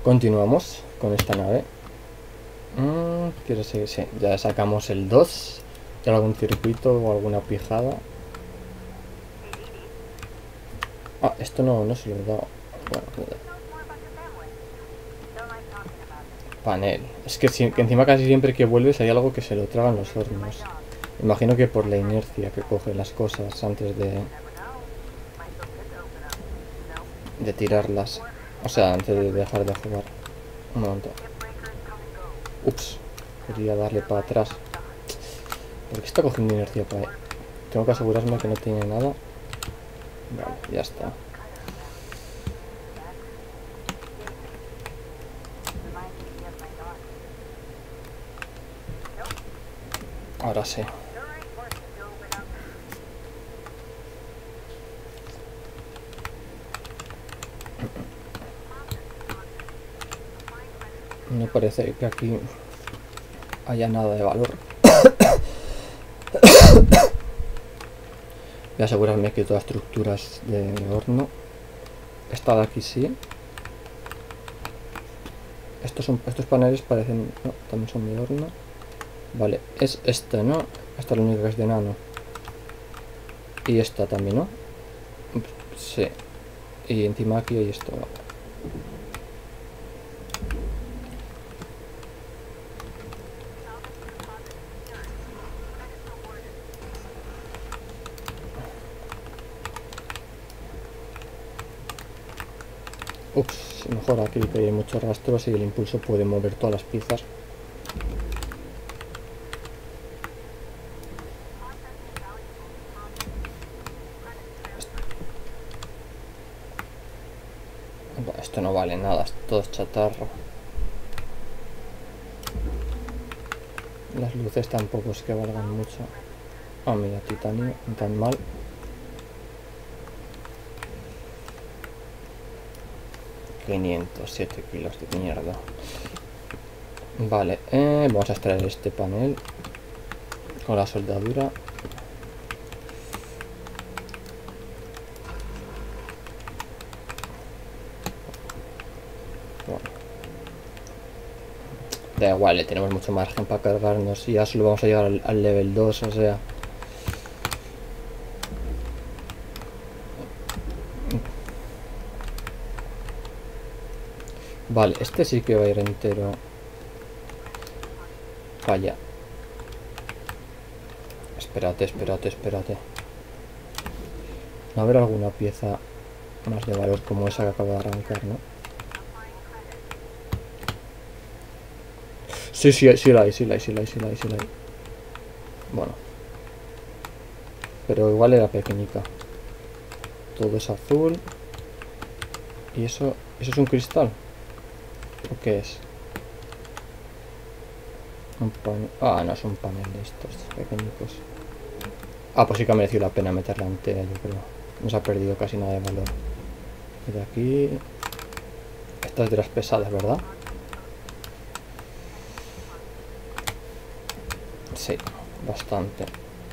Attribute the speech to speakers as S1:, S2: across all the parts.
S1: Continuamos con esta nave. Quiero seguir, sí, ya sacamos el 2. ¿Y algún circuito o alguna pijada? Ah, esto no se lo he dado. Bueno, panel. Es que encima casi siempre que vuelves hay algo que se lo tragan los hornos. Imagino que por la inercia que cogen las cosas antes de tirarlas. O sea, antes de dejar de jugar. Un momento. Ups. Quería darle para atrás. ¿Por qué está cogiendo inercia para ahí? Tengo que asegurarme que no tiene nada. Vale, ya está. Ahora sí. No parece que aquí haya nada de valor. Voy a asegurarme que todas estructuras de horno. Esta de aquí sí. Estos paneles parecen... No, también son de horno. Vale, es esta, ¿no? Esta es la única que es de nano. Y esta también, ¿no? Sí. Y encima aquí hay esto. Ups, mejor aquí que hay muchos rastros y el impulso puede mover todas las piezas. Esto no vale nada, todo es chatarra. Las luces tampoco es que valgan mucho. Ah, mira, titanio, no tan mal. $507 de mierda. Vale, vamos a extraer este panel con la soldadura. Bueno. Da igual, le tenemos mucho margen para cargarnos y ya solo vamos a llegar al level 2, o sea... Vale, este sí que va a ir entero. Vaya. Espérate. ¿No habrá alguna pieza más de valor como esa que acabo de arrancar, no? Sí la hay. Bueno. Pero igual era pequeñica. Todo es azul. ¿Y eso es un cristal? ¿O qué es? Un panel. Ah, no es un panel de estos pequeñicos. Ah, pues sí que ha merecido la pena meterla entera, yo creo. No se ha perdido casi nada de valor. Y de aquí... Esta es de las pesadas, ¿verdad? Sí, bastante.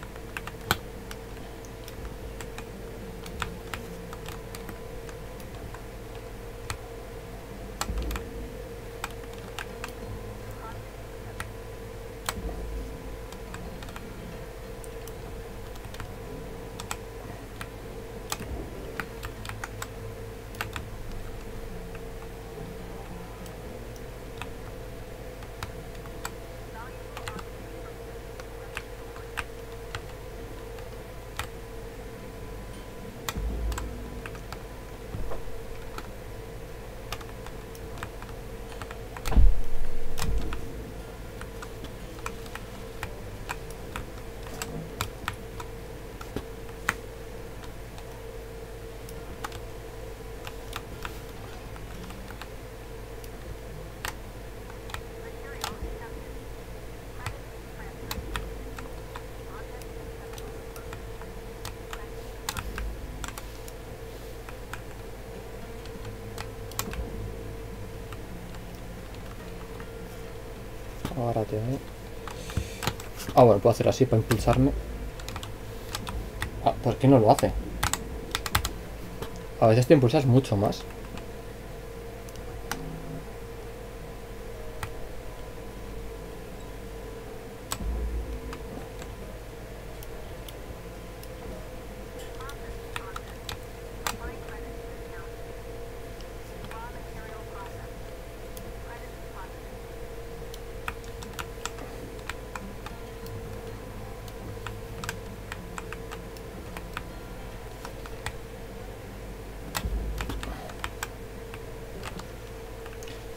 S1: Agárrate, ¿eh? Ah, bueno, puedo hacer así para impulsarme. Ah, ¿por qué no lo hace? A veces te impulsas mucho más.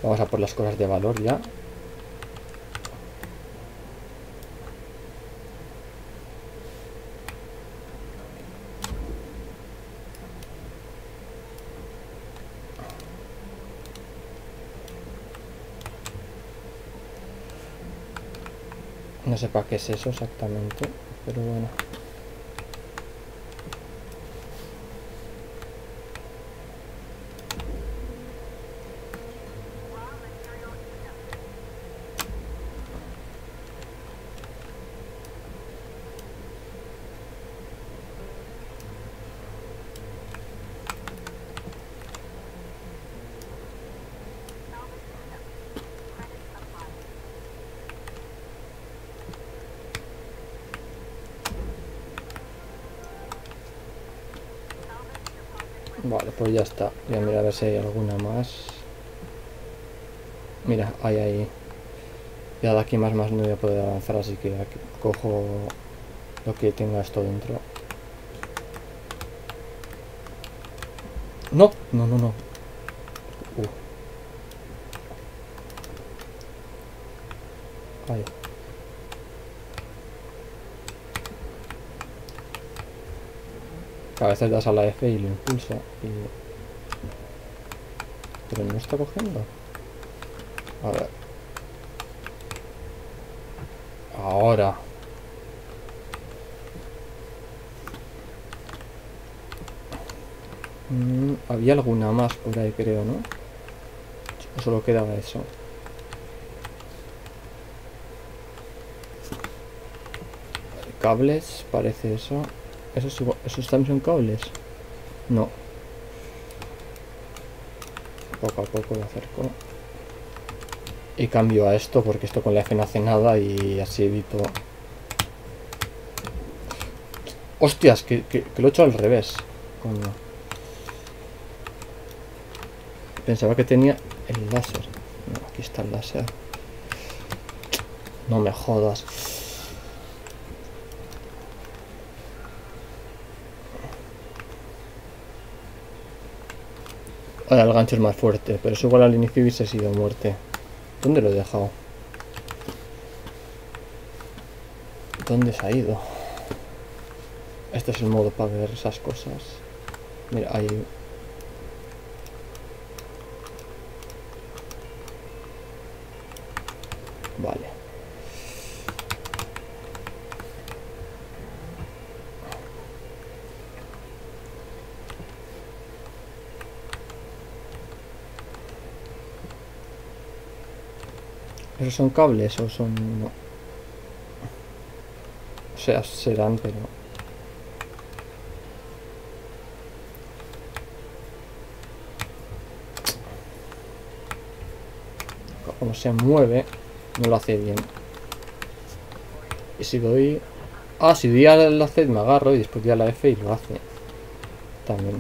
S1: Vamos a por las cosas de valor ya. No sé para qué es eso exactamente, pero bueno. Vale, pues ya está. Voy a mirar a ver si hay alguna más. Mira, hay ahí. Ya de aquí más no voy a poder avanzar, así que aquí cojo lo que tenga esto dentro. No, no, no, no. Ahí. A veces das a la F y lo impulsa. Pero no está cogiendo. A ver. Ahora. Había alguna más por ahí, creo, ¿no? O solo quedaba eso. Cables, parece eso. ¿Esos también son cables? No. Poco a poco lo acerco. Y cambio a esto porque esto con la F no hace nada y así evito... ¡Hostias! Que lo he hecho al revés. Coño. Pensaba que tenía el láser. No, aquí está el láser. No me jodas. Ahora el gancho es más fuerte, pero eso igual al inicio hubiese sido muerte. ¿Dónde lo he dejado? ¿Dónde se ha ido? Este es el modo para ver esas cosas. Mira, ahí... Vale. ¿Esos son cables o son...? No. O sea, serán, pero... Como se mueve, no lo hace bien. Y si doy... Ah, si doy a la C me agarro y después doy a la F y lo hace. También.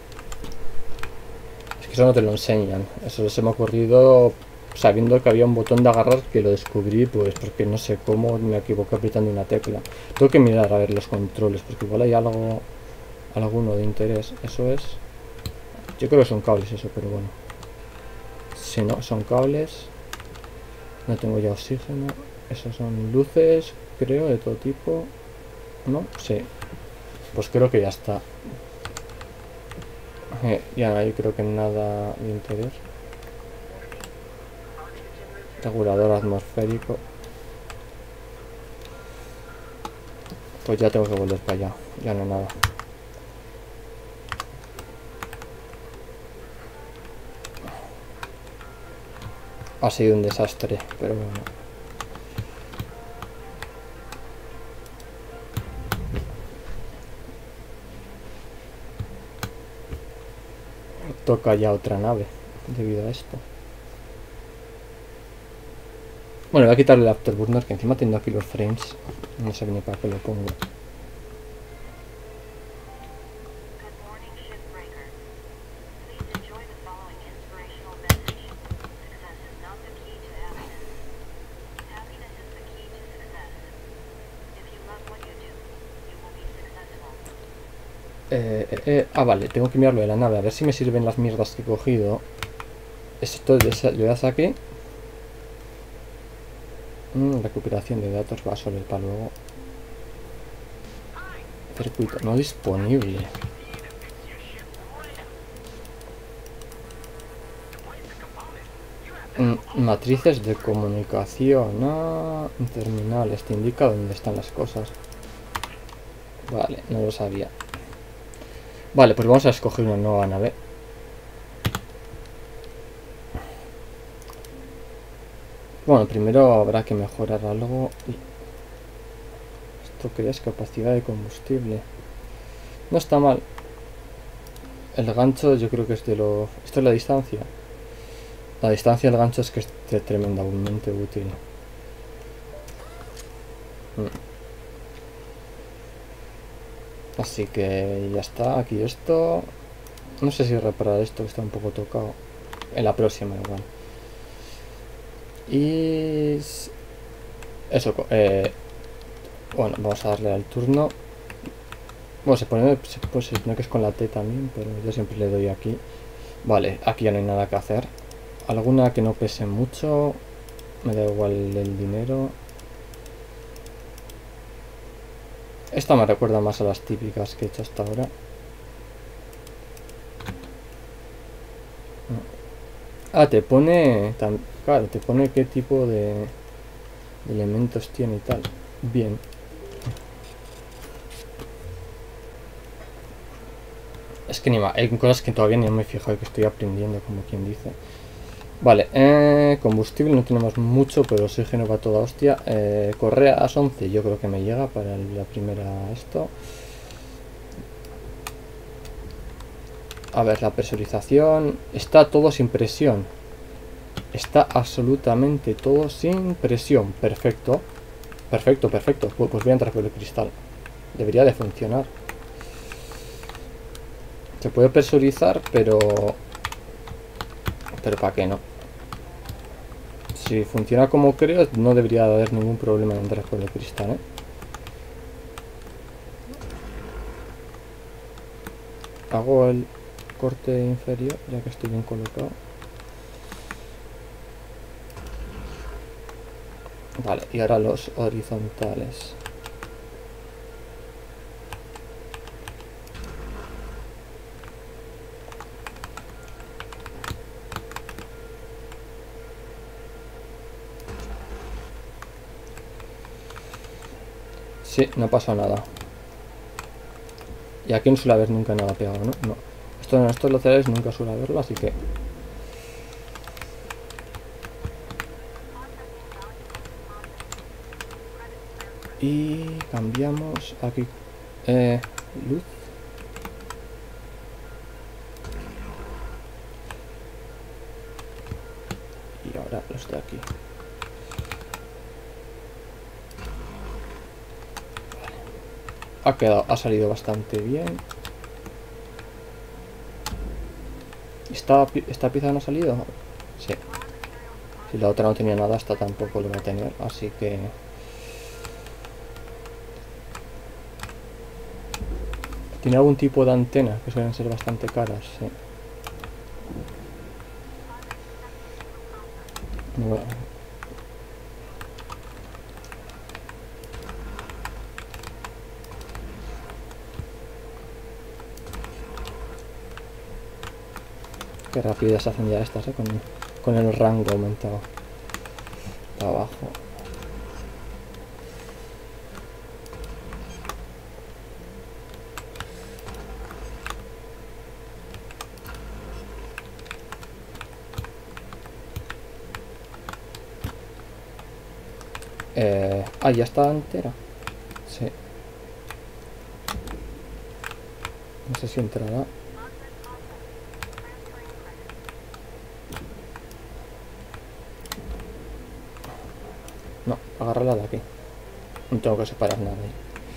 S1: Es que eso no te lo enseñan. Eso se me ha ocurrido sabiendo que había un botón de agarrar que lo descubrí, pues porque no sé cómo me equivoqué apretando una tecla. Tengo que mirar a ver los controles, porque igual hay alguno de interés. Eso es... Yo creo que son cables eso, pero bueno. Si no, son cables. No tengo ya oxígeno. Esos son luces, creo, de todo tipo. ¿No? Sí. Pues creo que ya está. Ya yo creo que nada de interés. Regulador atmosférico. Pues ya tengo que volver para allá. Ya no hay nada. Ha sido un desastre, pero bueno. Toca ya otra nave debido a esto. Bueno, voy a quitarle el afterburner, que encima tengo aquí los frames. No sé ni para qué lo pongo. Vale, tengo que mirarlo de la nave, a ver si me sirven las mierdas que he cogido. Esto le das aquí. Recuperación de datos va a salir para luego. Circuito no disponible. Matrices de comunicación. Terminales. Te indica dónde están las cosas. Vale, no lo sabía. Vale, pues vamos a escoger una nueva nave. Bueno, primero habrá que mejorar algo. Esto que es capacidad de combustible. No está mal. El gancho yo creo que es de lo... Esto es la distancia. La distancia del gancho es que es tremendamente útil. Así que ya está. Aquí esto... No sé si reparar esto que está un poco tocado. En la próxima igual. Y... Eso, bueno, vamos a darle al turno. Bueno, se pone que es con la T también, pero yo siempre le doy aquí. Vale, aquí ya no hay nada que hacer. Alguna que no pese mucho. Me da igual el dinero. Esta me recuerda más a las típicas que he hecho hasta ahora. Te pone... Claro, te pone qué tipo de elementos tiene y tal. Bien. Es que hay cosas que todavía ni me he fijado y que estoy aprendiendo, como quien dice. Vale, combustible no tenemos mucho, pero oxígeno va toda hostia. Correas 11 yo creo que me llega para la primera esto. A ver, la presurización. Está todo sin presión. Está absolutamente todo sin presión. Perfecto. Perfecto, perfecto. Pues voy a entrar por el cristal. Debería de funcionar. Se puede presurizar, pero ¿para qué no? Si funciona como creo, no debería haber ningún problema en entrar por el cristal, ¿eh? Hago el corte inferior, ya que estoy bien colocado. Vale, y ahora los horizontales. Sí, no pasa nada. Y aquí no suele haber nunca nada pegado, ¿no? No. Esto en estos laterales nunca suele haberlo, así que... Y cambiamos aquí. Luz. Y ahora los de aquí. Ha salido bastante bien. ¿Esta pieza no ha salido? Sí. Si la otra no tenía nada, esta tampoco lo va a tener, así que... Tiene algún tipo de antena, que suelen ser bastante caras, sí. Bueno. Qué rápidas hacen ya estas, con el rango aumentado. Para abajo. Ya está entera. Sí. No sé si entrará. No, agárrala de aquí. No tengo que separar nada ahí.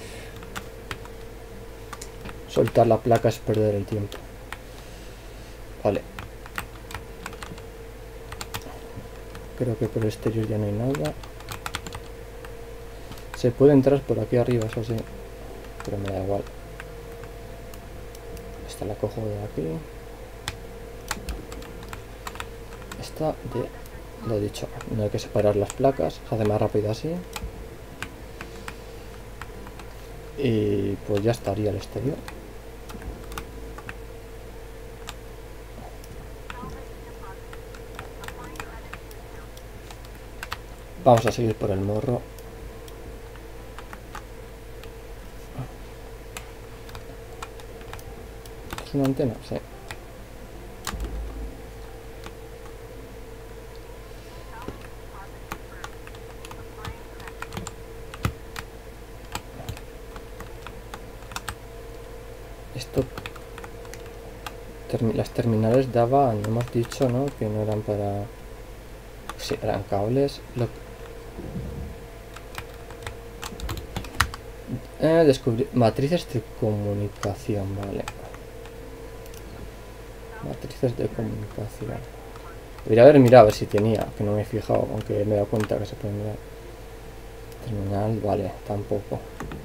S1: Soltar la placa es perder el tiempo. Vale. Creo que por el exterior ya no hay nada. Se puede entrar por aquí arriba, eso sí. Pero me da igual. Esta la cojo de aquí. Esta de... Lo dicho, no hay que separar las placas, se hace más rápido así. Y pues ya estaría el exterior. Vamos a seguir por el morro. ¿Es una antena? Sí. Esto... Las terminales daban, hemos dicho, ¿no? Que no eran para... Sí, eran cables. Descubrir matrices de comunicación, vale. Matrices de comunicación. Debería haber mirado a ver si tenía, que no me he fijado, aunque me he dado cuenta que se puede mirar. Terminal, vale, tampoco.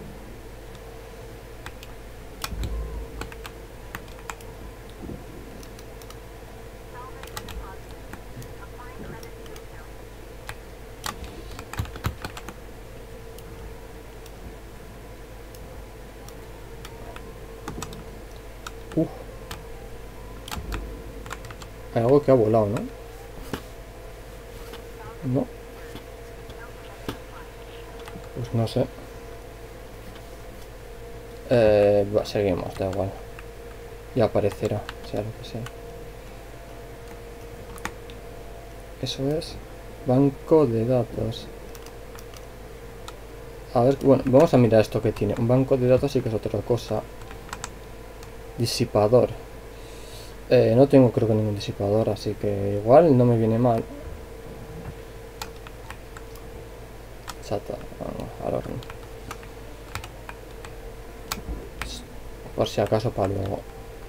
S1: Hay algo que ha volado, ¿no? No. Pues no sé. Seguimos, da igual. Ya aparecerá, sea lo que sea. Eso es banco de datos. A ver, bueno, vamos a mirar esto que tiene. Un banco de datos sí que es otra cosa. Disipador. No tengo creo que ningún disipador, así que igual no me viene mal. Chata, al horno. Por si acaso para luego.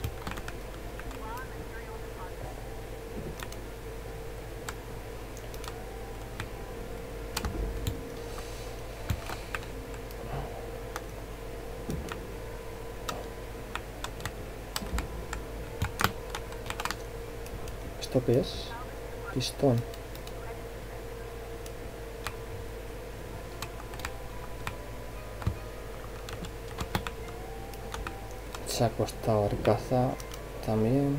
S1: ¿Esto qué es? Pistón. Se ha costado arcaza también.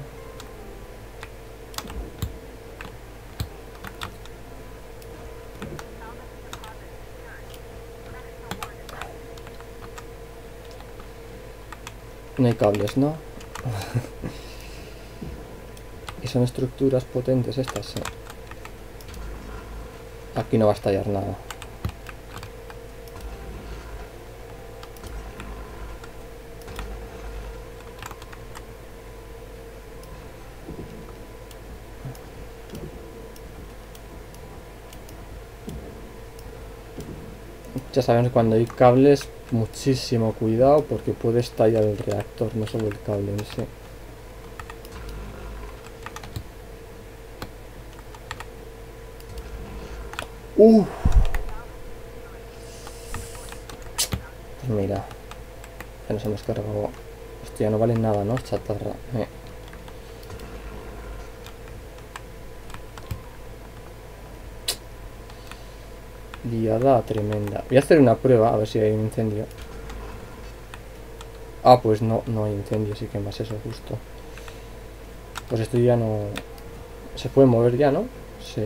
S1: No hay cables, ¿no? Y son estructuras potentes estas, sí. Aquí no va a estallar nada. Ya sabemos, cuando hay cables, muchísimo cuidado porque puede estallar el reactor, no solo el cable en sí. Pues mira, ya nos hemos cargado. Esto ya no vale nada, ¿no? Chatarra. Liada tremenda. Voy a hacer una prueba a ver si hay un incendio. Ah, pues no, no hay incendio, sí que más eso justo. Pues esto ya no... Se puede mover ya, ¿no? Sí.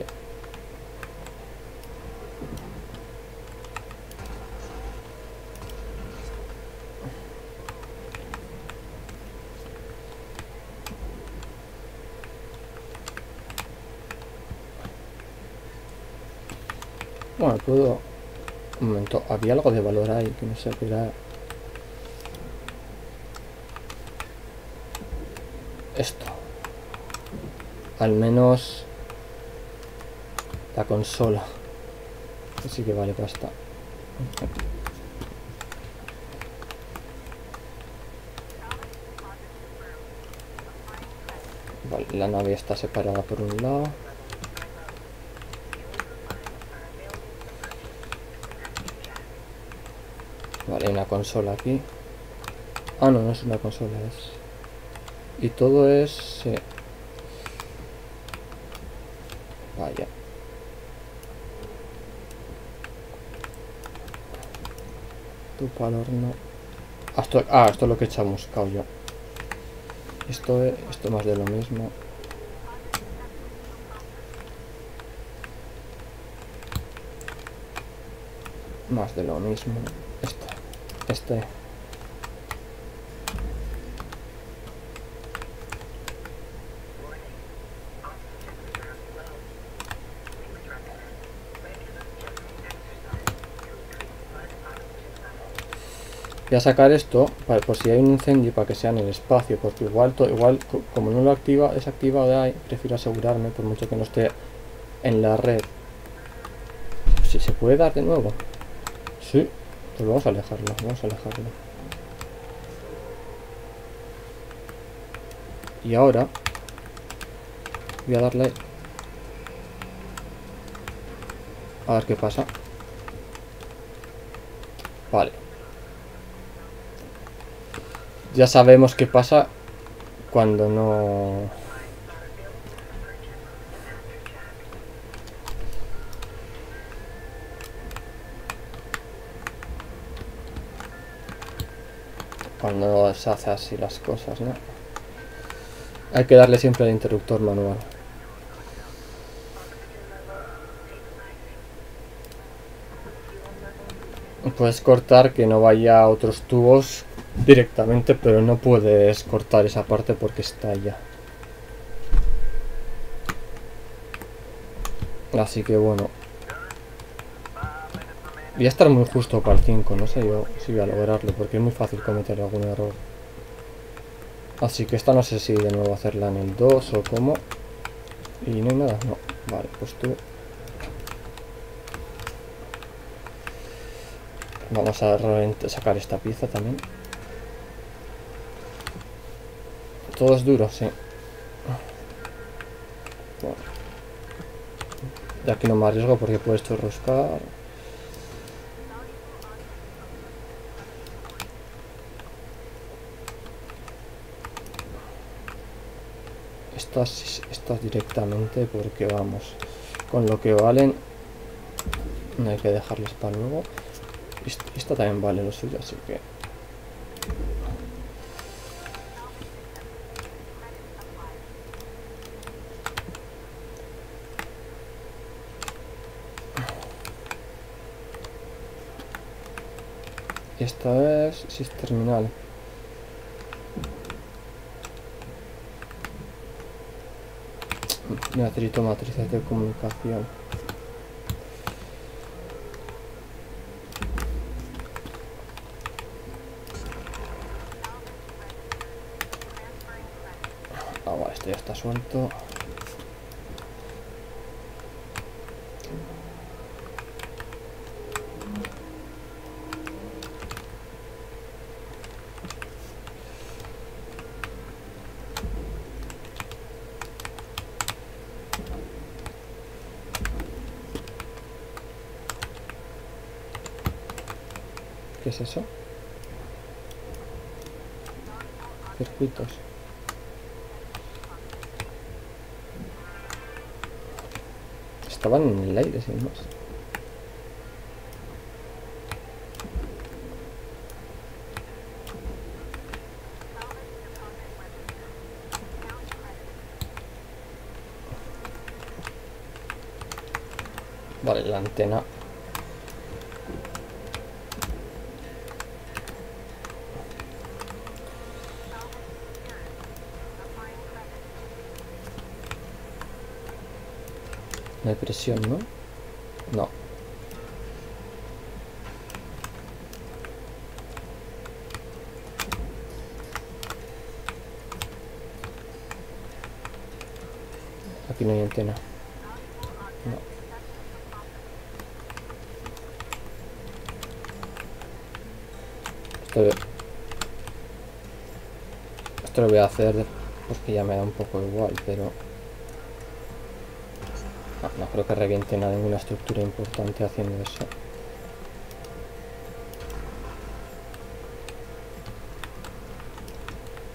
S1: Bueno, puedo... Un momento, había algo de valor ahí que no sé qué era. Esto. Al menos la consola. Así que vale, basta. Vale, la nave está separada por un lado. Vale, hay una consola aquí. Ah, no, no es una consola, es... Y todo es... Vaya. Tu pal horno. Esto es lo que he chamuscado yo. Esto más de lo mismo. Más de lo mismo. Este. Voy a sacar esto por si hay un incendio para que sea en el espacio, porque igual como no lo desactivado de ahí, prefiero asegurarme, por mucho que no esté en la red. Si se puede dar de nuevo. Sí, pues vamos a alejarlo. Y ahora voy a darle a ver qué pasa. Vale. Ya sabemos qué pasa cuando no... Cuando se hace así las cosas, ¿no? Hay que darle siempre al interruptor manual. Puedes cortar que no vaya a otros tubos directamente, pero no puedes cortar esa parte porque está ya. Así que bueno. Voy a estar muy justo para el 5, no sé yo si voy a lograrlo, porque es muy fácil cometer algún error. Así que esta no sé si de nuevo hacerla en el 2 o cómo. Y no hay nada, no. Vale, pues tú. Vamos a sacar esta pieza también. Todo es duro, sí. Bueno. De aquí no me arriesgo porque puedes churruscar. Estas directamente porque vamos. Con lo que valen. No hay que dejarles para luego. Esta también vale lo suyo, así que... Esta es terminal. Necesito matrices de comunicación. Vale, esto ya está suelto. ¿Qué es eso? Circuitos. Estaban en el aire sin más. Vale, la antena. No hay presión, ¿no? No. Aquí no hay antena. No. Esto lo voy a hacer porque ya me da un poco igual, pero... No creo que reviente ninguna estructura importante haciendo eso.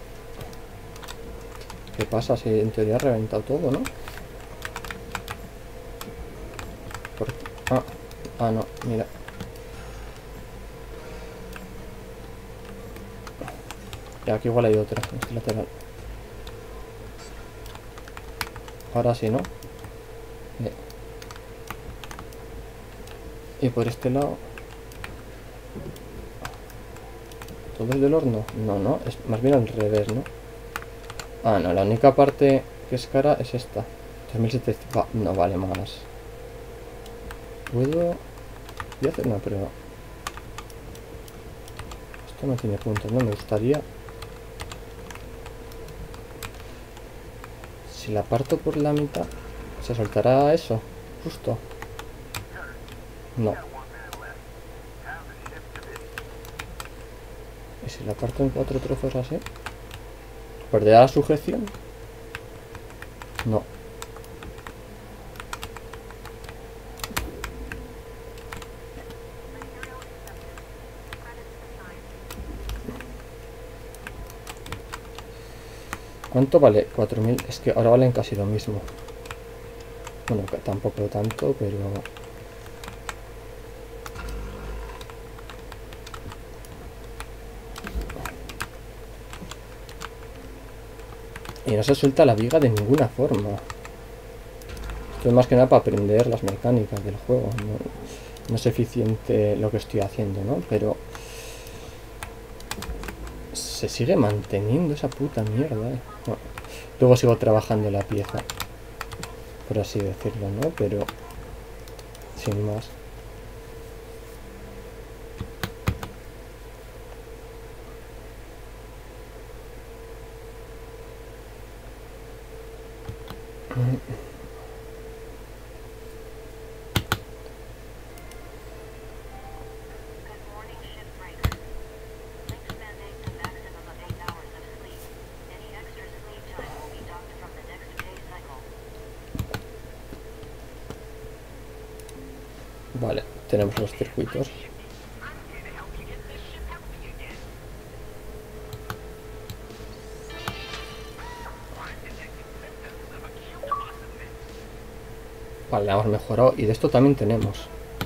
S1: ¿Qué pasa si en teoría ha reventado todo, no? Ah, ah, no, mira. Y aquí igual hay otra, en este lateral. Ahora sí, ¿no? Y por este lado... ¿Todo es del horno? No, no, es más bien al revés, ¿no? Ah, no, la única parte que es cara es esta. 3700... no vale más. ¿Puedo...? Voy a hacer una prueba. Esto no tiene puntos, ¿no? Me gustaría... Si la parto por la mitad, ¿se soltará eso? Justo. No. ¿Y si la parto en 4 trozos así? ¿Perderá la sujeción? No. ¿Cuánto vale? 4000. Es que ahora valen casi lo mismo. Bueno, tampoco tanto, pero... Y no se suelta la viga de ninguna forma. Esto es más que nada para aprender las mecánicas del juego. No es eficiente lo que estoy haciendo, ¿no? Pero... se sigue manteniendo esa puta mierda, Bueno, luego sigo trabajando la pieza, por así decirlo, ¿no? Pero... sin más. Vale, tenemos los circuitos. Vale, la hemos mejorado. Y de esto también tenemos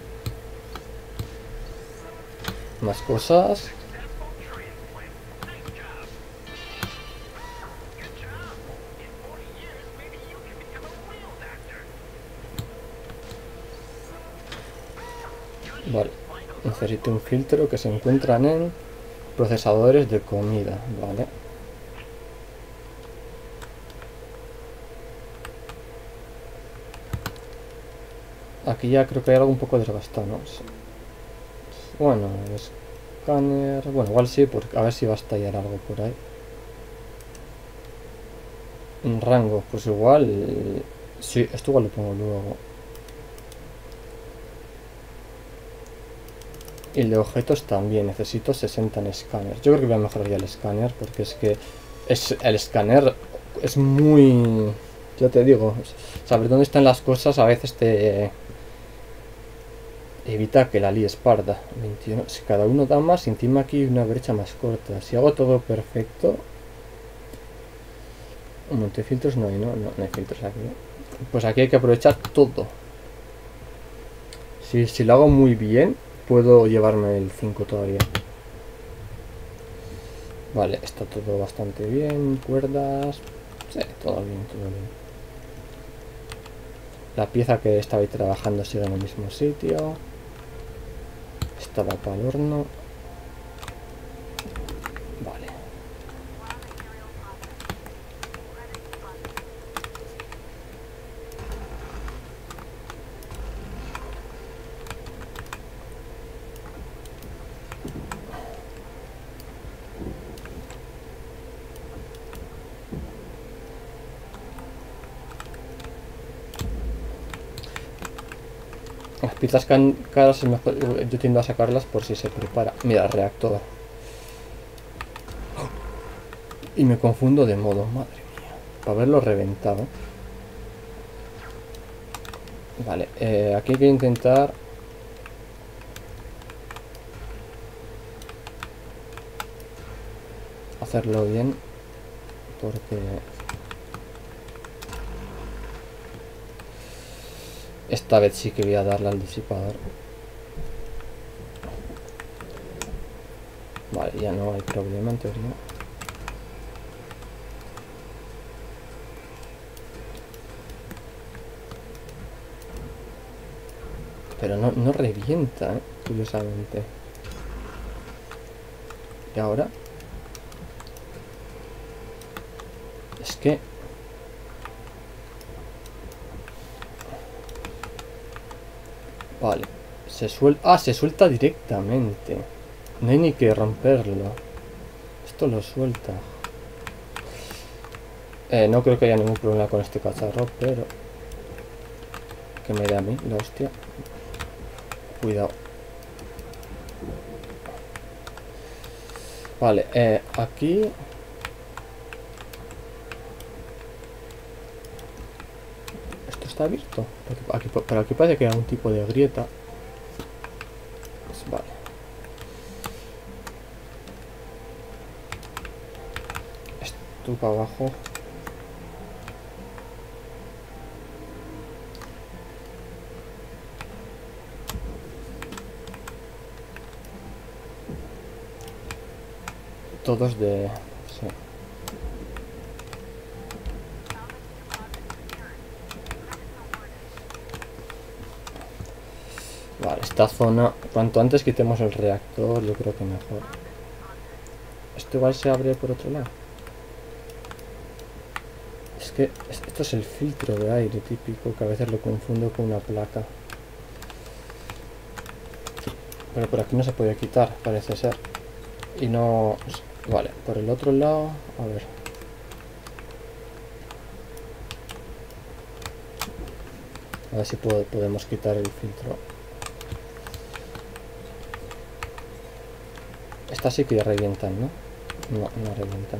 S1: más cosas. Vale, necesito un filtro que se encuentran en procesadores de comida, vale. Aquí ya creo que hay algo un poco desgastado, ¿no? Bueno, el escáner... bueno, igual sí, porque a ver si va a estallar algo por ahí. En rango, pues igual... sí, esto igual lo pongo luego. Y el de objetos también, necesito 60 en escáner. Yo creo que voy a mejorar ya el escáner, porque es que el escáner es muy... yo te digo, saber dónde están las cosas a veces te evita que la líes parda. 21, si cada uno da más, y encima aquí hay una brecha más corta. Si hago todo perfecto... un montón de filtros no hay, no hay filtros aquí. Pues aquí hay que aprovechar todo. Si lo hago muy bien, puedo llevarme el 5 todavía. Vale, está todo bastante bien. Cuerdas... sí, todo bien, todo bien. La pieza que estaba ahí trabajando sigue en el mismo sitio. Esta va para el horno. Vale. Las piezas caras es mejor, yo tiendo a sacarlas por si se prepara. Mira, reactor. Y me confundo de modo, madre mía. Para haberlo reventado. Vale, aquí hay que intentar... hacerlo bien. Porque... Esta vez sí que voy a darle al disipador. Vale, ya no hay problema en teoría. Pero no revienta, curiosamente. Y ahora... Es que... Vale. Se suelta... Ah, se suelta directamente. No hay ni que romperlo. Esto lo suelta. No creo que haya ningún problema con este cacharro, pero... Que me dé a mí la hostia. Cuidado. Vale, aquí... Esto está abierto. Pero aquí parece que hay algún tipo de grieta. Pues vale. Esto para abajo. Todos de... Sí. Vale, esta zona... Cuanto antes quitemos el reactor, yo creo que mejor. Esto igual se abre por otro lado. Es que esto es el filtro de aire típico, que a veces lo confundo con una placa. Pero por aquí no se puede quitar, parece ser. Y no... Vale, por el otro lado... A ver. A ver si podemos quitar el filtro. Estas sí que revientan, ¿no? No revientan.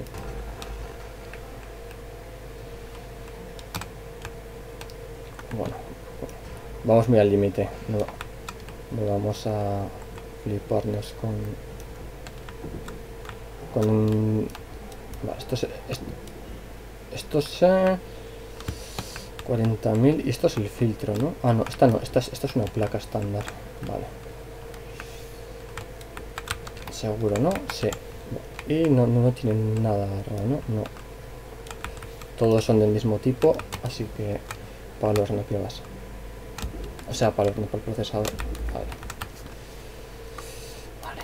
S1: Bueno. Vamos muy al límite. No vamos a fliparnos con un... Vale, esto es 40.000 y esto es el filtro, ¿no? Ah, no, esta es una placa estándar. Vale. Seguro, ¿no? Sí. Y no tienen nada raro, ¿no? No. Todos son del mismo tipo, así que para los no pruebas. O sea, para el procesador. Vale. Vale.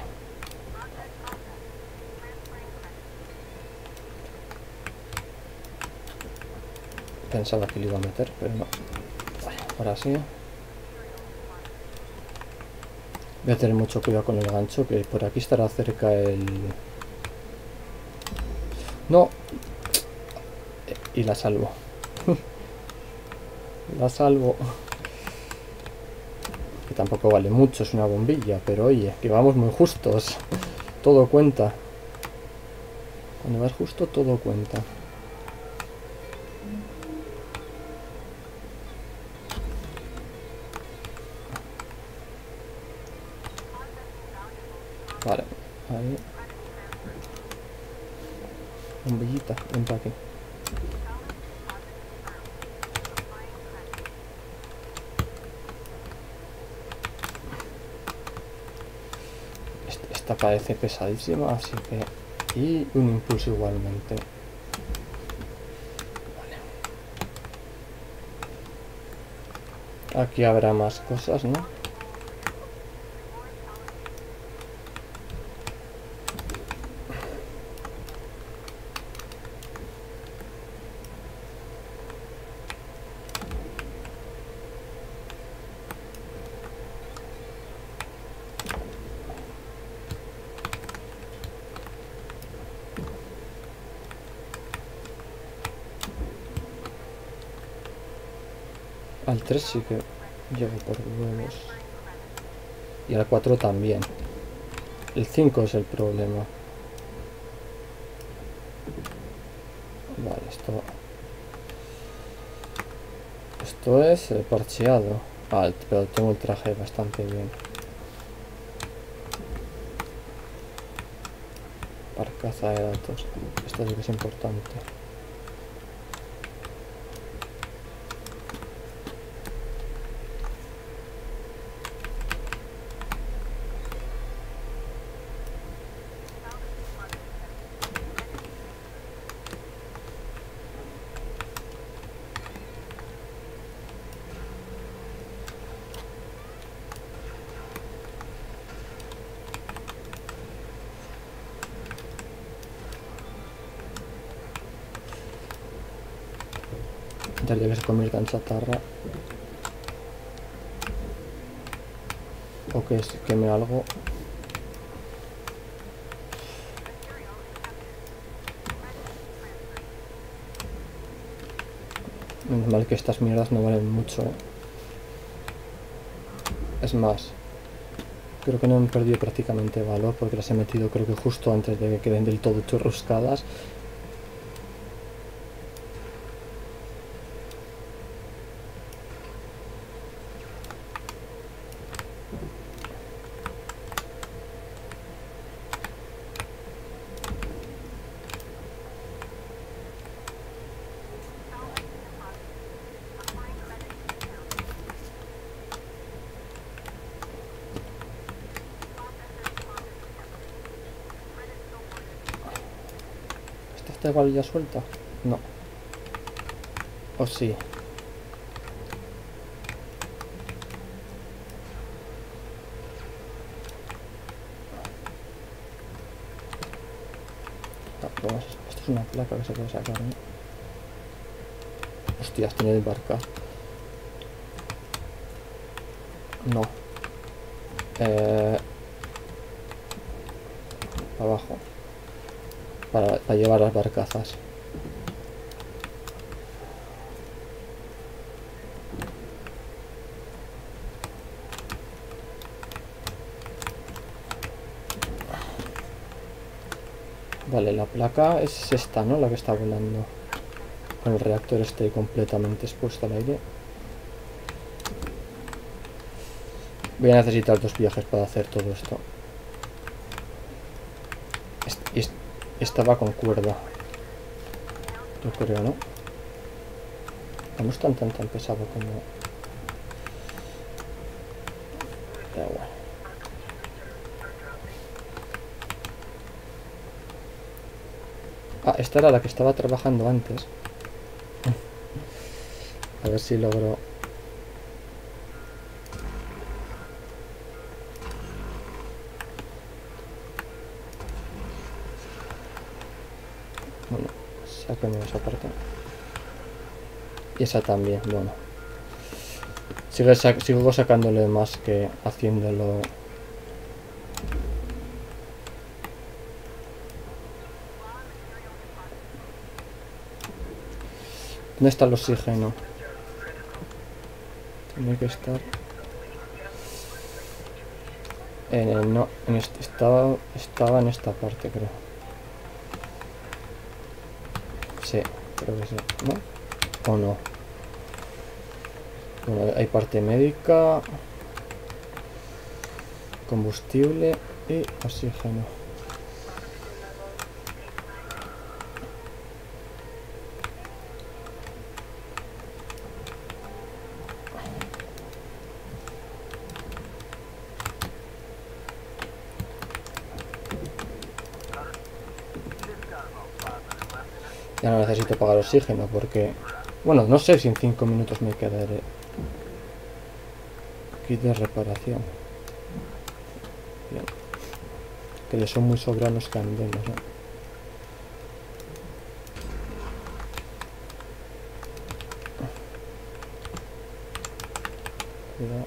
S1: Pensaba que lo iba a meter, pero no. Vale, ahora sí. Voy a tener mucho cuidado con el gancho, que por aquí estará cerca el... ¡No! Y la salvo. La salvo. Que tampoco vale mucho, es una bombilla, pero oye, que vamos muy justos. Todo cuenta. Cuando vas justo, todo cuenta. Vale, ahí. Bombillita, ven para aquí. Esta parece pesadísima, así que... Y un impulso igualmente. Vale. Aquí habrá más cosas, ¿no? Al 3 sí que llego por huevos. Y al 4 también. El 5 es el problema. Vale, esto es parcheado. Vale, pero tengo el traje bastante bien. Barcaza de datos. Esto sí que es importante. evitaría que se convierta en chatarra. O que se queme algo. Menos mal que estas mierdas no valen mucho, ¿eh? Es más, creo que no han perdido prácticamente valor porque las he metido creo que justo antes de que queden del todo churruscadas. ¿Esta está igual ya suelta? No. ¿O sí? Vamos, esto es una placa que se puede sacar, ¿no? Hostias, tiene el barca. No. Abajo. Para llevar las barcazas. Vale, la placa es esta, ¿no? La que está volando. Con el reactor este completamente expuesto al aire. Voy a necesitar 2 viajes para hacer todo esto. Esta va con cuerda. Yo creo, ¿no? No es tan pesado como... Da igual. Ah, esta era la que estaba trabajando antes. A ver si logro... Bueno, sáquenme esa parte. Y esa también, bueno. Sigo sacándole más que haciéndolo... ¿Dónde está el oxígeno? Tiene que estar... no, estaba en esta parte, creo. Sí, creo que sí, ¿no? ¿O no? Bueno, hay parte médica, combustible y oxígeno. Ya no necesito pagar oxígeno porque... Bueno, no sé si en 5 minutos me quedaré. Kit de reparación. Bien. Que le son muy sobranos que andemos, ¿no? Cuidado.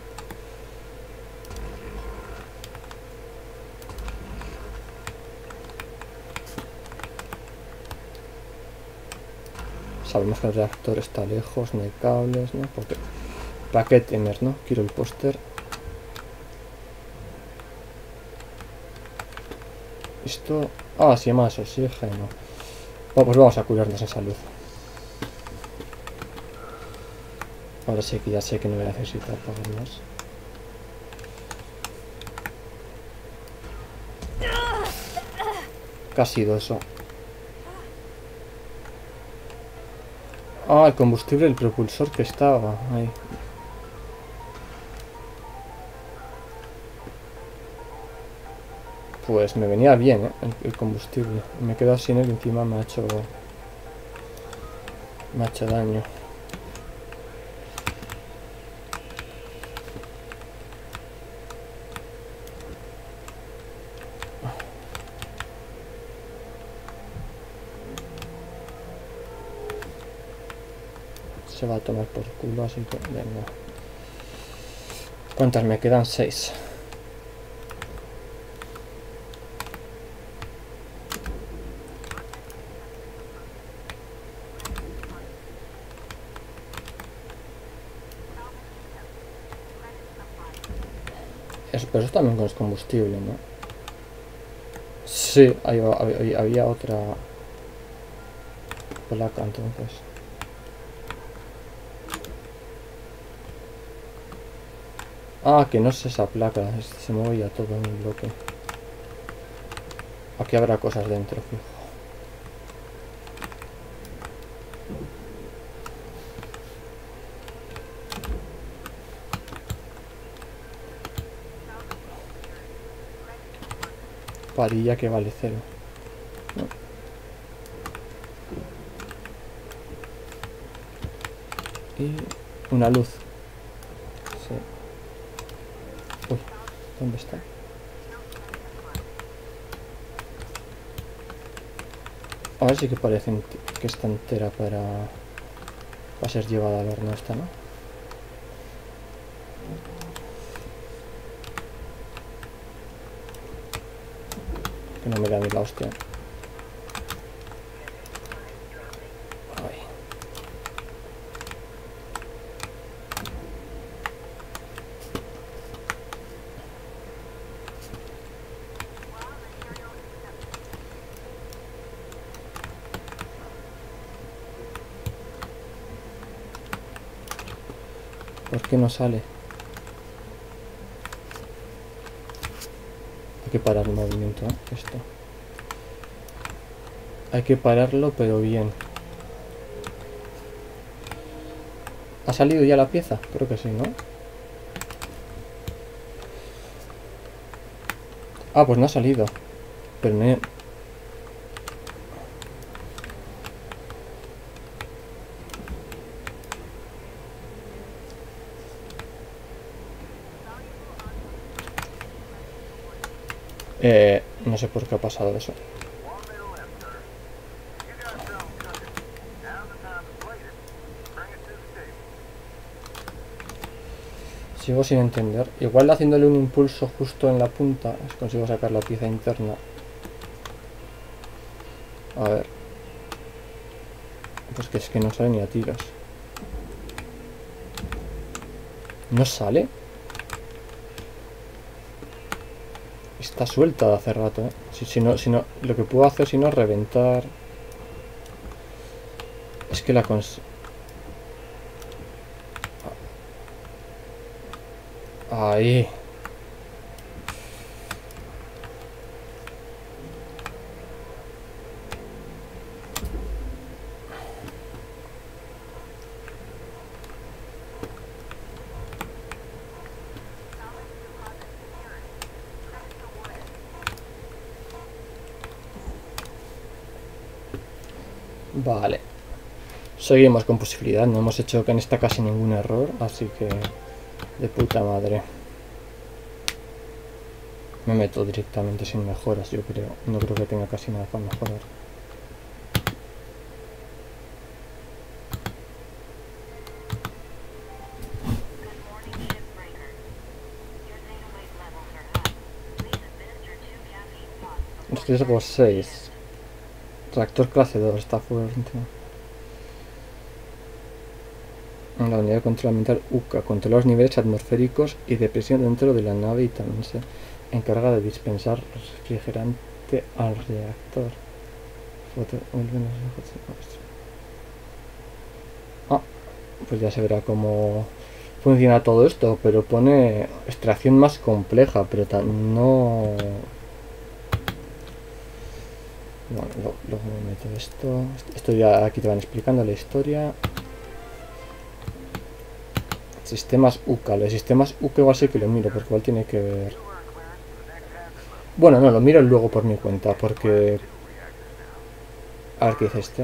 S1: Sabemos que el reactor está lejos, no hay cables, ¿no? Porque... ¿Para qué tener, no? Quiero el póster. Esto... Ah, sí, más oxígeno. Bueno, pues vamos a curarnos en salud. Ahora sí que ya sé que no voy a necesitar pagar más. ¿Qué ha sido eso? Ah, el combustible, el propulsor que estaba ahí. Pues me venía bien, ¿eh? El combustible. Me he quedado sin él y encima me ha hecho daño. se va a tomar por culo, así que venga. ¿Cuántas me quedan? 6. Pero eso también es combustible, ¿no? Sí, había otra placa entonces. Ah, que no es esa placa, se movía todo en un bloque. Aquí habrá cosas dentro, fijo. Varilla que vale 0. No. Y una luz. Sí. Uy, ¿dónde está? Ahora sí que parece que está entera para ser llevada al horno esta, ¿no? Que no me da ni la hostia. Ay. ¿Por qué no sale? Hay que parar el movimiento, ¿eh? Esto. Hay que pararlo, pero bien. ¿Ha salido ya la pieza? Creo que sí, ¿no? Ah, pues no ha salido. Pero no... no sé por qué ha pasado eso. Sigo sin entender. Igual haciéndole un impulso justo en la punta consigo sacar la pieza interna. A ver. Pues que es que no sale ni a tiros. ¿No sale? Está suelta de hace rato, ¿eh? Si no, lo que puedo hacer si no es reventar. Es que la ahí. Vale. Seguimos con posibilidad. No hemos hecho en esta casi ningún error. Así que... de puta madre. Me meto directamente sin mejoras, yo creo. No creo que tenga casi nada para mejorar. Riesgo 6. Reactor clase 2 está fuerte. La unidad de control ambiental UCA controla los niveles atmosféricos y de presión dentro de la nave y también se encarga de dispensar refrigerante al reactor. Ah, pues ya se verá cómo funciona todo esto, pero pone extracción más compleja, pero no... Bueno, luego me meto esto. Esto ya aquí te van explicando la historia. Sistemas UCA. Los sistemas UCA igual sí que lo miro, porque igual tiene que ver... Bueno, no, lo miro luego por mi cuenta, porque... A ver qué dice este.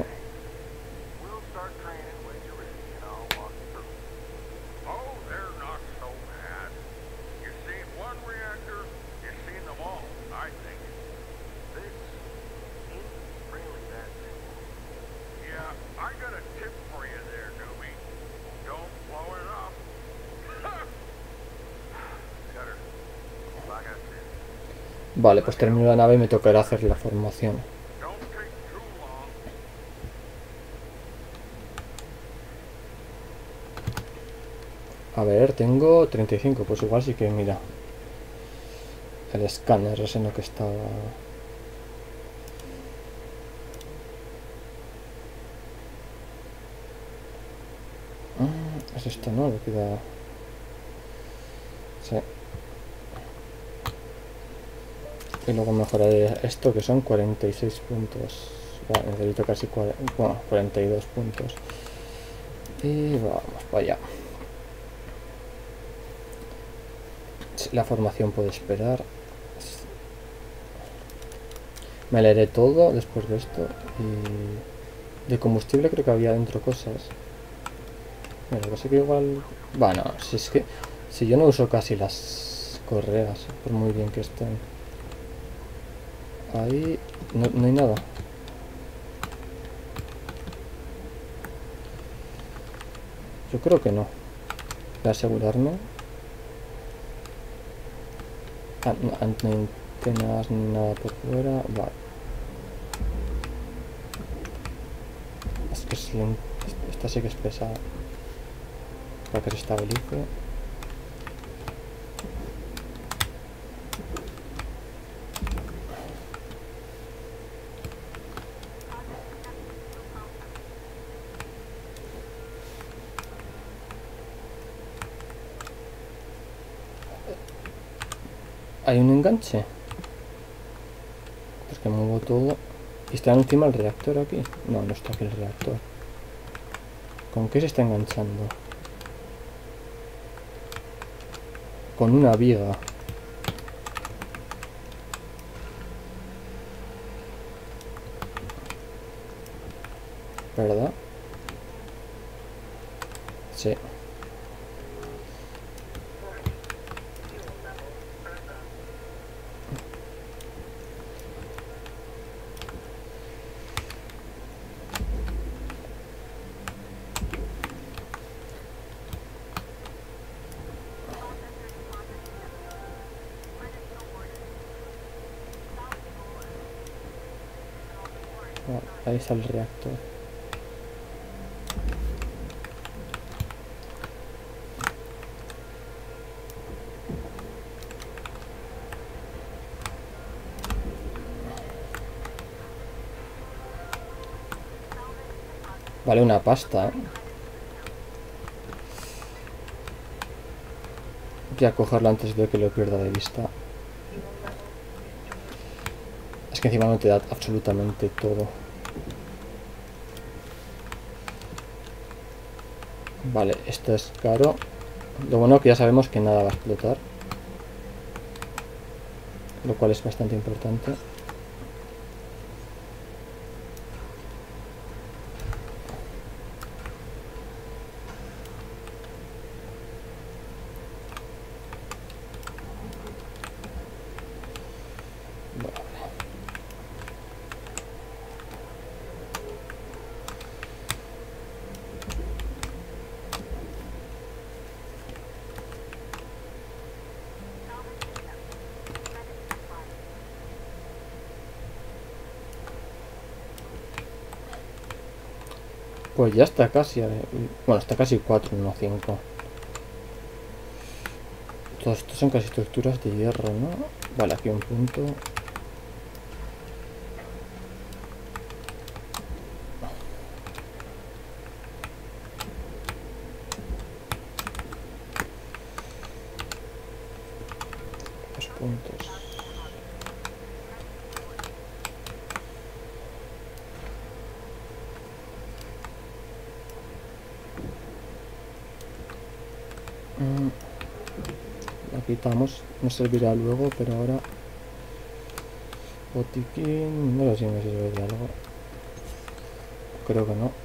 S1: Vale, pues termino la nave y me tocará hacer la formación. A ver, tengo 35, pues igual sí que mira. El escáner ese no que estaba... Es esto, ¿no? Le queda... Sí. Y luego mejoraré esto, que son 46 puntos. Vale, necesito casi 42 puntos. Y vamos para allá. La formación puede esperar. Me leeré todo después de esto. Y de combustible creo que había dentro cosas. Mira, lo que sé que igual... Bueno, si es que... Si yo no uso casi las correas, por muy bien que estén. Ahí... No hay nada. Yo creo que no. Voy a asegurarme. No hay antenas ni nada por fuera. Vale. Es que esta sí que es pesada. Para que se estabilice. ¿Hay un enganche? Pues que muevo todo. ¿Y está encima el reactor aquí? No, no está aquí el reactor. ¿Con qué se está enganchando? Con una viga. ¿Verdad? Sí. Vale, ahí está el reactor. Vale una pasta, ¿eh? Voy a cogerlo antes de que lo pierda de vista. Es que encima no te da absolutamente todo. Vale, esto es caro. Lo bueno que ya sabemos que nada va a explotar. Lo cual es bastante importante. Pues ya está casi, bueno, está casi 4, no 5. Todos estos son casi estructuras de hierro, ¿no? Vale, aquí un punto. Dos puntos. La quitamos, nos servirá luego, pero ahora... Botiquín... No sé si me sirve de algo. Creo que no.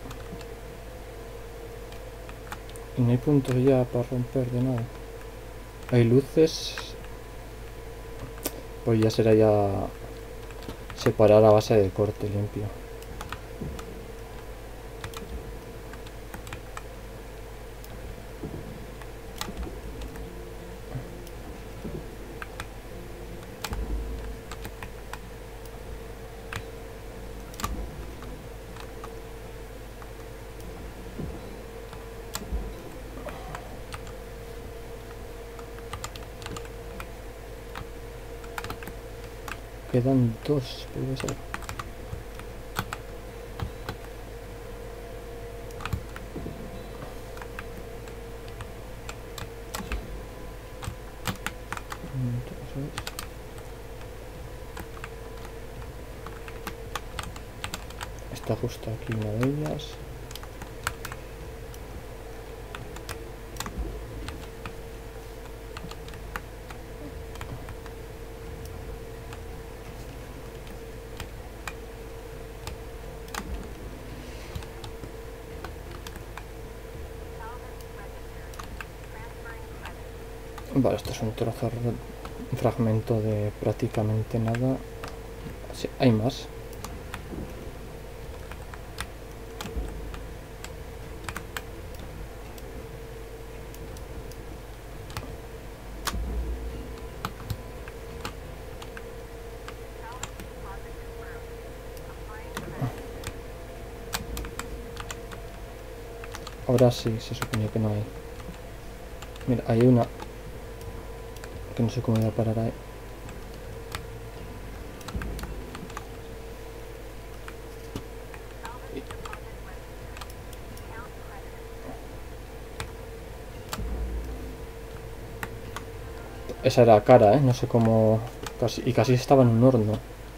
S1: Y no hay puntos ya para romper de nada. Hay luces. Pues ya será ya... separar a base de corte limpio. quedan dos, puede ser. Está justo aquí una de ellas. Vale, esto es un trozo, un fragmento de prácticamente nada. Sí, hay más. Ahora sí, se suponía que no hay. Mira, hay una que no sé cómo voy a parar ahí. Esa era la cara, ¿eh? No sé cómo... y casi estaba en un horno.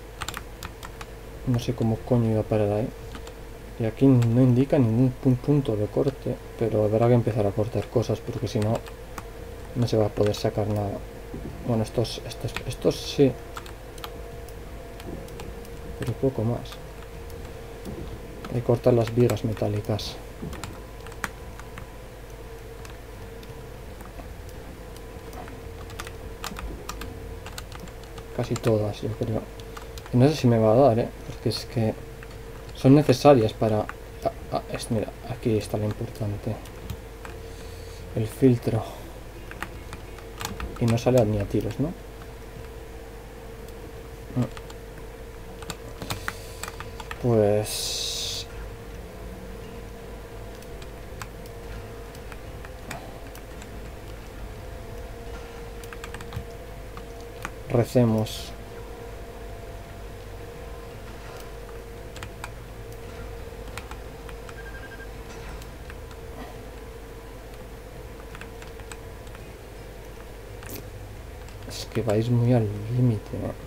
S1: No sé cómo coño iba a parar ahí. Y aquí no indica ningún punto de corte, pero habrá que empezar a cortar cosas porque si no, no se va a poder sacar nada. Bueno, estos sí, pero poco más. Hay que cortar las vigas metálicas. Casi todas, yo creo. Y no sé si me va a dar, porque es que son necesarias para... mira, aquí está lo importante. El filtro. Y no sale ni a tiros, ¿no? Pues... recemos. Es que vais muy al límite, ¿no?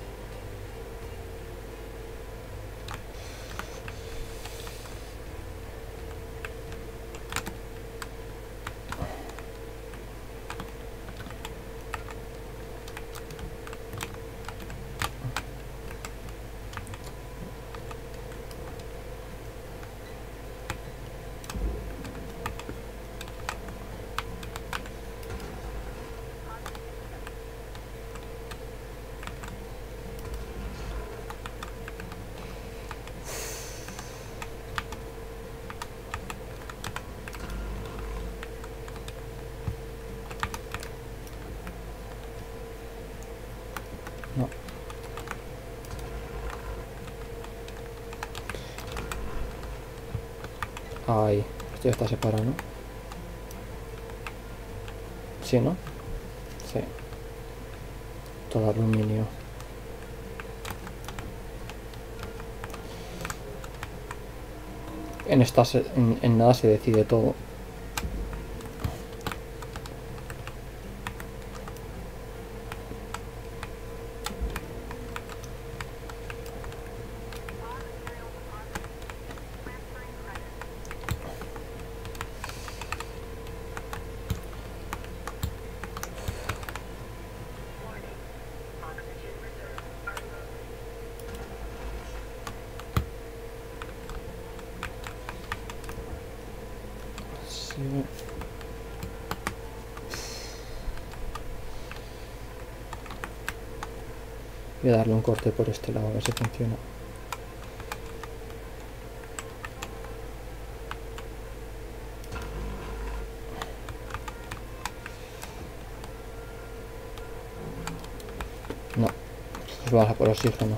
S1: No. Ahí. Esto ya está separado, ¿no? Sí, ¿no? Sí. Todo aluminio. En nada se decide todo. Sí. Voy a darle un corte por este lado a ver si funciona. No, pues baja por oxígeno.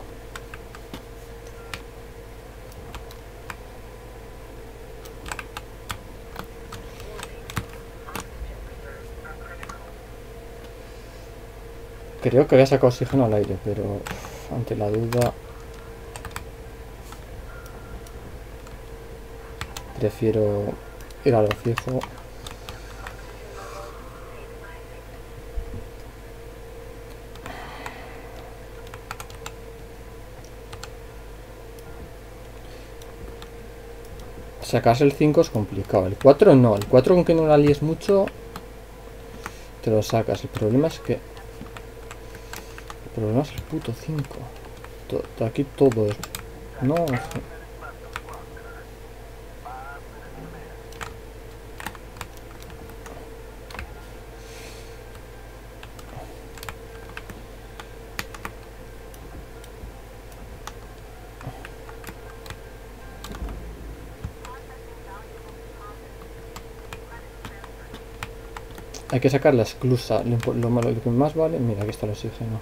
S1: Creo que había sacado oxígeno al aire, pero ante la duda prefiero ir a lo fijo. Sacarse el 5 es complicado. El 4 no. El 4 con que no la líes mucho te lo sacas. El problema es que... El problema es el puto 5. Aquí todo es... No... Hay que sacar la esclusa. Lo que más vale... Mira, aquí está el oxígeno.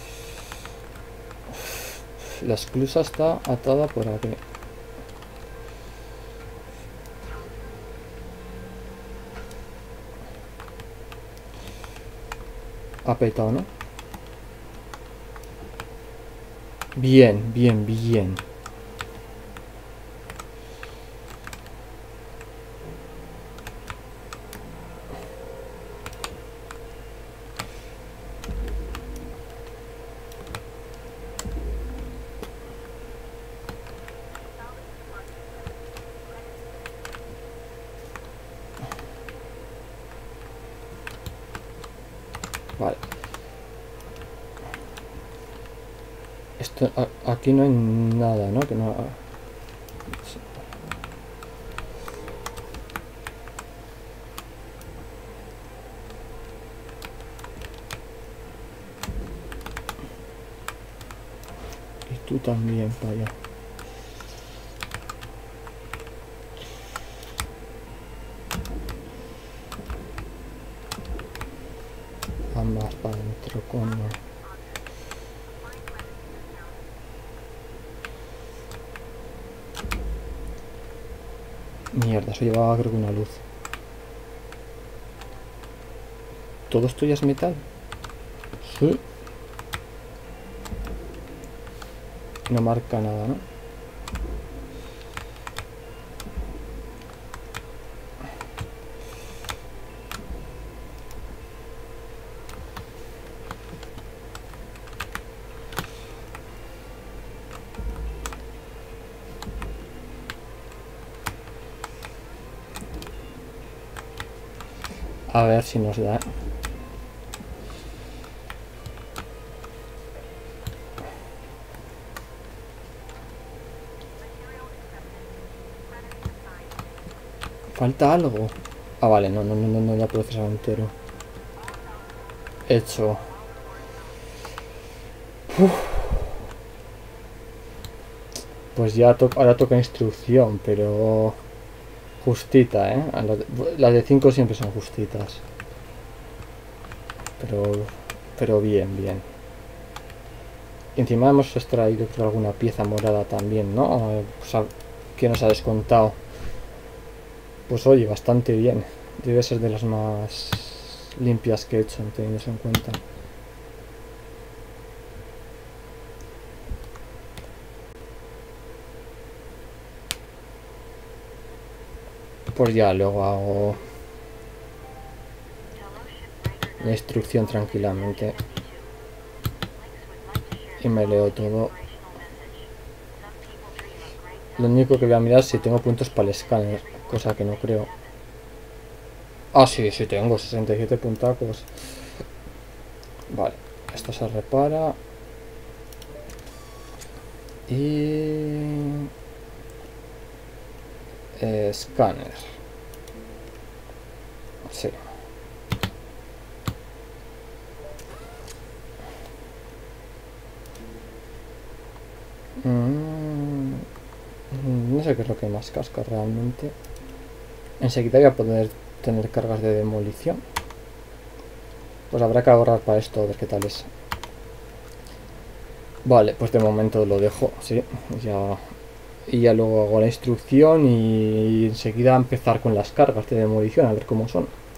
S1: La esclusa está atada por aquí. Ha petado, ¿no? Bien, bien, bien. Vale. Esto, aquí no hay nada, ¿no? Que no... Y tú también, para allá. Ambas para adentro, coño. Mierda, eso llevaba creo que una luz. ¿Todo esto ya es metal? Sí. No marca nada, ¿no? A ver si nos da. Falta algo. Ah, vale, no ya procesado entero. Hecho. Uf. Pues ya ahora toca instrucción, pero justita, ¿eh? Las de 5 siempre son justitas. Pero bien, bien. Y encima hemos extraído creo, alguna pieza morada también, ¿no? O sea, que nos ha descontado. Pues oye, bastante bien. Debe ser de las más limpias que he hecho, teniendo eso en cuenta. Pues ya luego hago la instrucción tranquilamente. Y me leo todo. Lo único que voy a mirar es si tengo puntos para el escáner, cosa que no creo. Ah, sí, sí tengo 67 puntacos. Vale, esto se repara. Y... escáner. Sí. No sé qué es lo que más casca realmente. Enseguida voy a poder tener cargas de demolición. Pues habrá que ahorrar para esto, a ver qué tal es. Vale, pues de momento lo dejo, sí, ya. Y ya luego hago la instrucción y enseguida empezar con las cargas de demolición, a ver cómo son.